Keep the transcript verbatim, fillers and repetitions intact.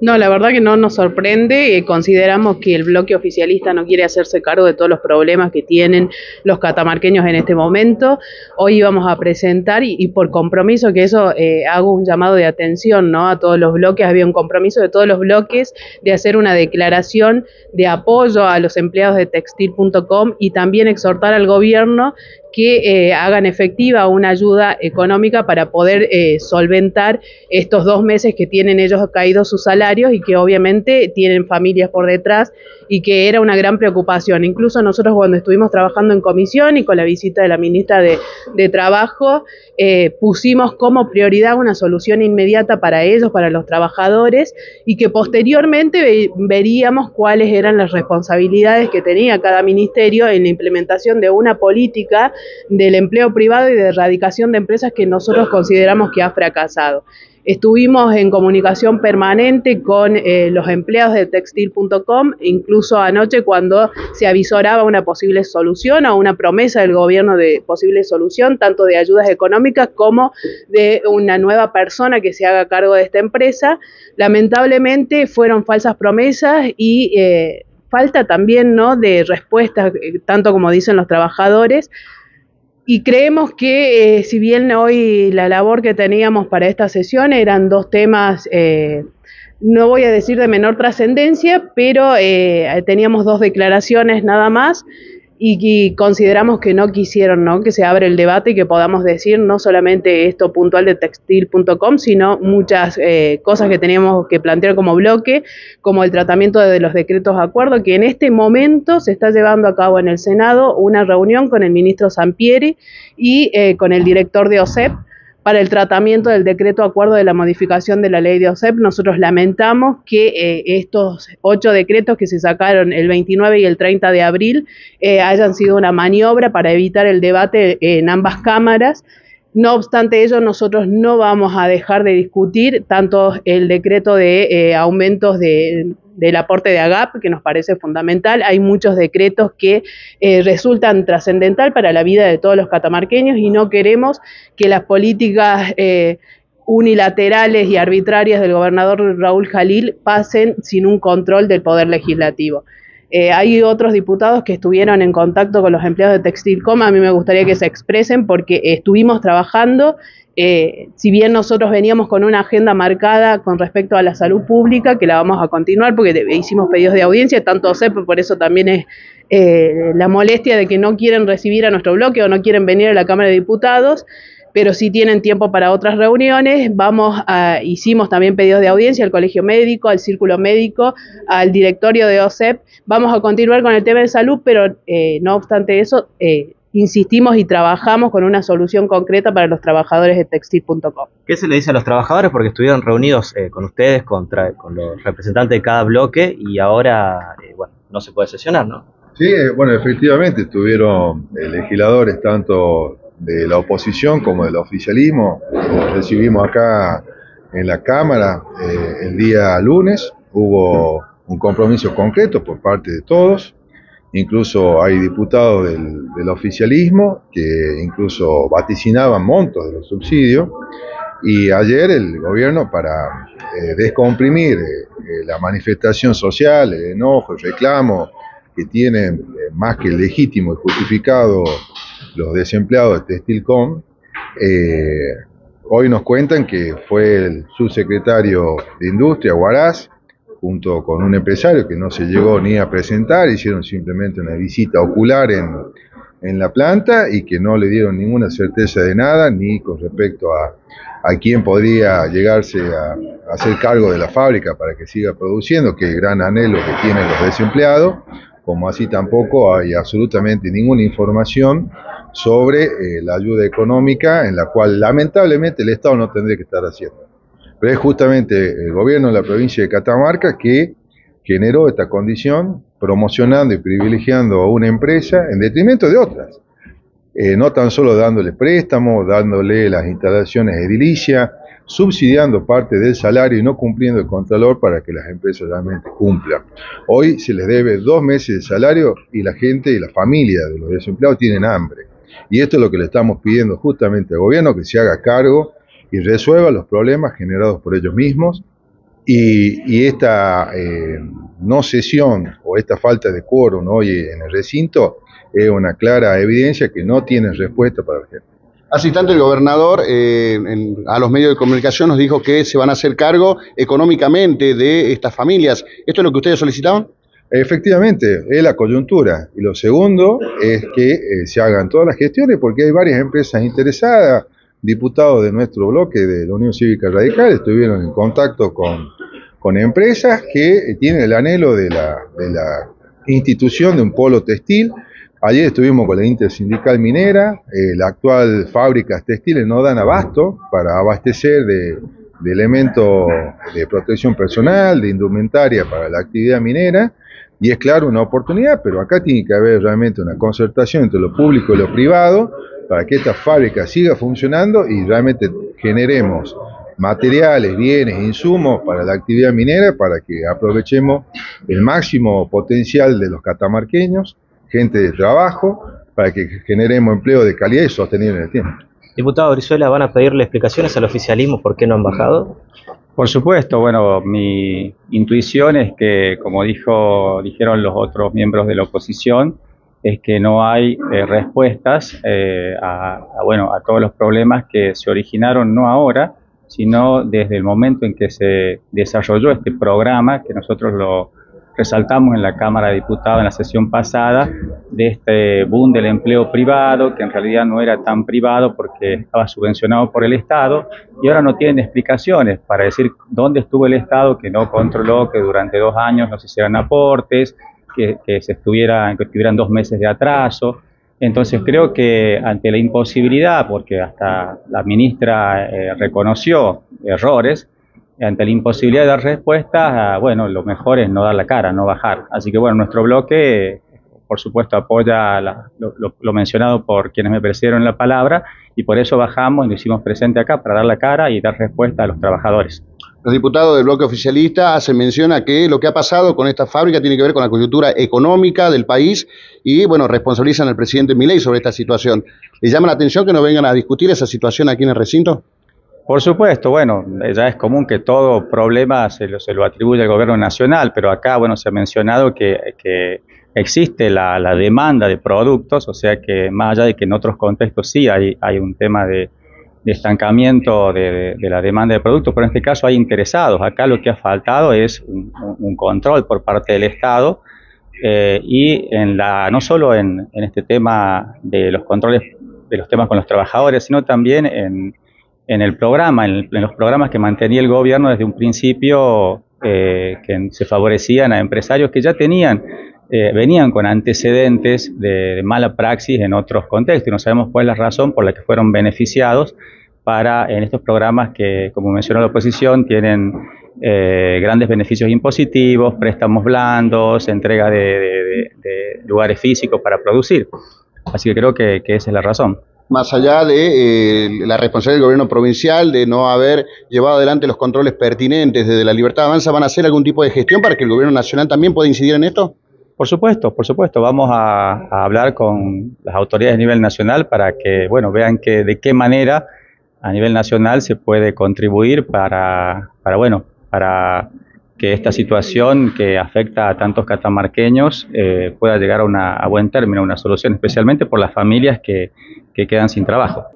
No, la verdad que no nos sorprende. Eh, consideramos que el bloque oficialista no quiere hacerse cargo de todos los problemas que tienen los catamarqueños en este momento. Hoy íbamos a presentar, y, y por compromiso, que eso eh, hago un llamado de atención, ¿no?, a todos los bloques. Había un compromiso de todos los bloques de hacer una declaración de apoyo a los empleados de textil punto com y también exhortar al gobierno que eh, hagan efectiva una ayuda económica para poder eh, solventar estos dos meses que tienen ellos caídos sus salarios y que obviamente tienen familias por detrás, y que era una gran preocupación. Incluso nosotros, cuando estuvimos trabajando en comisión y con la visita de la ministra de, de Trabajo, eh, pusimos como prioridad una solución inmediata para ellos, para los trabajadores, y que posteriormente ve, veríamos cuáles eran las responsabilidades que tenía cada ministerio en la implementación de una política del empleo privado y de erradicación de empresas que nosotros consideramos que ha fracasado. Estuvimos en comunicación permanente con eh, los empleados de textil punto com, incluso anoche, cuando se avisoraba una posible solución o una promesa del gobierno de posible solución, tanto de ayudas económicas como de una nueva persona que se haga cargo de esta empresa. Lamentablemente fueron falsas promesas y eh, falta también, ¿no?, de respuestas, eh, tanto como dicen los trabajadores. Y creemos que, eh, si bien hoy la labor que teníamos para esta sesión eran dos temas, eh, no voy a decir de menor trascendencia, pero eh, teníamos dos declaraciones nada más, y, y consideramos que no quisieron, ¿no?, que se abra el debate y que podamos decir no solamente esto puntual de textil punto com, sino muchas eh, cosas que teníamos que plantear como bloque, como el tratamiento de los decretos de acuerdo, que en este momento se está llevando a cabo en el Senado una reunión con el ministro Sampieri y eh, con el director de O S E P para el tratamiento del decreto acuerdo de la modificación de la ley de O S E P. Nosotros lamentamos que eh, estos ocho decretos que se sacaron el veintinueve y el treinta de abril eh, hayan sido una maniobra para evitar el debate en ambas cámaras. No obstante ello, nosotros no vamos a dejar de discutir tanto el decreto de eh, aumentos de, del aporte de AGAP, que nos parece fundamental. Hay muchos decretos que eh, resultan trascendental para la vida de todos los catamarqueños, y no queremos que las políticas eh, unilaterales y arbitrarias del gobernador Raúl Jalil pasen sin un control del Poder Legislativo. Eh, hay otros diputados que estuvieron en contacto con los empleados de Textil punto com. A mí me gustaría que se expresen, porque estuvimos trabajando, eh, si bien nosotros veníamos con una agenda marcada con respecto a la salud pública, que la vamos a continuar porque hicimos pedidos de audiencia, tanto O S E P, por eso también es eh, la molestia de que no quieren recibir a nuestro bloque o no quieren venir a la Cámara de Diputados, pero sí tienen tiempo para otras reuniones. Vamos a, hicimos también pedidos de audiencia al Colegio Médico, al Círculo Médico, al directorio de O S E P. Vamos a continuar con el tema de salud, pero eh, no obstante eso, eh, insistimos y trabajamos con una solución concreta para los trabajadores de textil punto com. ¿Qué se le dice a los trabajadores? Porque estuvieron reunidos eh, con ustedes, contra, con los representantes de cada bloque, y ahora eh, bueno, no se puede sesionar, ¿no? Sí, eh, bueno, efectivamente estuvieron eh, legisladores tanto de la oposición como del oficialismo. Los recibimos acá en la Cámara eh, el día lunes. Hubo un compromiso concreto por parte de todos. Incluso hay diputados del, del oficialismo que incluso vaticinaban montos de los subsidios. Y ayer el gobierno, para eh, descomprimir eh, la manifestación social, el enojo, el reclamo que tienen eh, más que legítimo y justificado los desempleados de Textil punto com, eh, hoy nos cuentan que fue el subsecretario de Industria, Huaraz, junto con un empresario que no se llegó ni a presentar, hicieron simplemente una visita ocular en, en la planta, y que no le dieron ninguna certeza de nada, ni con respecto a, a quién podría llegarse a, a hacer cargo de la fábrica para que siga produciendo, que es el gran anhelo que tienen los desempleados, como así tampoco hay absolutamente ninguna información sobre eh, la ayuda económica, en la cual lamentablemente el Estado no tendría que estar haciendo. Pero es justamente el gobierno de la provincia de Catamarca que generó esta condición, promocionando y privilegiando a una empresa en detrimento de otras. Eh, no tan solo dándole préstamos, dándole las instalaciones edilicias, subsidiando parte del salario y no cumpliendo el contralor para que las empresas realmente cumplan. Hoy se les debe dos meses de salario y la gente y la familia de los desempleados tienen hambre. Y esto es lo que le estamos pidiendo justamente al gobierno, que se haga cargo y resuelva los problemas generados por ellos mismos, y, y esta eh, no sesión o esta falta de quórum hoy en el recinto es una clara evidencia que no tienen respuesta para la gente. Hace instante el gobernador eh, en, a los medios de comunicación nos dijo que se van a hacer cargo económicamente de estas familias. ¿Esto es lo que ustedes solicitaban? Efectivamente, es la coyuntura. Y lo segundo es que eh, se hagan todas las gestiones porque hay varias empresas interesadas. Diputados de nuestro bloque de la Unión Cívica Radical estuvieron en contacto con, con empresas que tienen el anhelo de la, de la institución de un polo textil. Ayer estuvimos con la Intersindical Minera, eh, las actuales fábricas textiles no dan abasto para abastecer de, de elementos de protección personal, de indumentaria para la actividad minera, y es claro una oportunidad, pero acá tiene que haber realmente una concertación entre lo público y lo privado para que esta fábrica siga funcionando y realmente generemos materiales, bienes, insumos para la actividad minera para que aprovechemos el máximo potencial de los catamarqueños, gente de trabajo, para que generemos empleo de calidad y sostenible en el tiempo. Diputado Brizuela, ¿van a pedirle explicaciones al oficialismo por qué no han bajado? Por supuesto, bueno, mi intuición es que, como dijo, dijeron los otros miembros de la oposición, es que no hay eh, respuestas eh, a, a, bueno, a todos los problemas que se originaron no ahora, sino desde el momento en que se desarrolló este programa, que nosotros lo resaltamos en la Cámara de Diputados en la sesión pasada, de este boom del empleo privado, que en realidad no era tan privado porque estaba subvencionado por el Estado, y ahora no tienen explicaciones para decir dónde estuvo el Estado que no controló que durante dos años no se hicieran aportes, que, que, se estuviera, que estuvieran dos meses de atraso. Entonces creo que ante la imposibilidad, porque hasta la ministra eh, reconoció errores, ante la imposibilidad de dar respuestas, bueno, lo mejor es no dar la cara, no bajar. Así que bueno, nuestro bloque, por supuesto, apoya la, lo, lo, lo mencionado por quienes me precedieron la palabra, y por eso bajamos y lo hicimos presente acá para dar la cara y dar respuesta a los trabajadores. Los diputados del bloque oficialista hacen mención a que lo que ha pasado con esta fábrica tiene que ver con la coyuntura económica del país y, bueno, responsabilizan al presidente Milei sobre esta situación. ¿Les llama la atención que no vengan a discutir esa situación aquí en el recinto? Por supuesto, bueno, ya es común que todo problema se lo, se lo atribuye al gobierno nacional, pero acá, bueno, se ha mencionado que, que existe la, la demanda de productos, o sea que más allá de que en otros contextos sí hay, hay un tema de, de estancamiento de, de, de la demanda de productos, pero en este caso hay interesados. Acá lo que ha faltado es un, un control por parte del Estado eh, y en la, no solo en, en este tema de los controles de los temas con los trabajadores, sino también en en el programa, en, en los programas que mantenía el gobierno desde un principio, eh, que se favorecían a empresarios que ya tenían, eh, venían con antecedentes de, de mala praxis en otros contextos, y no sabemos cuál es la razón por la que fueron beneficiados para, en estos programas que, como mencionó la oposición, tienen eh, grandes beneficios impositivos, préstamos blandos, entrega de, de, de, de lugares físicos para producir. Así que creo que, que esa es la razón. Más allá de eh, la responsabilidad del gobierno provincial de no haber llevado adelante los controles pertinentes desde la Libertad Avanza, ¿van a hacer algún tipo de gestión para que el gobierno nacional también pueda incidir en esto? Por supuesto, por supuesto. Vamos a, a hablar con las autoridades a nivel nacional para que, bueno, vean que de qué manera a nivel nacional se puede contribuir para, para bueno, para que esta situación que afecta a tantos catamarqueños eh, pueda llegar a, una, a buen término, una solución, especialmente por las familias que, que quedan sin trabajo.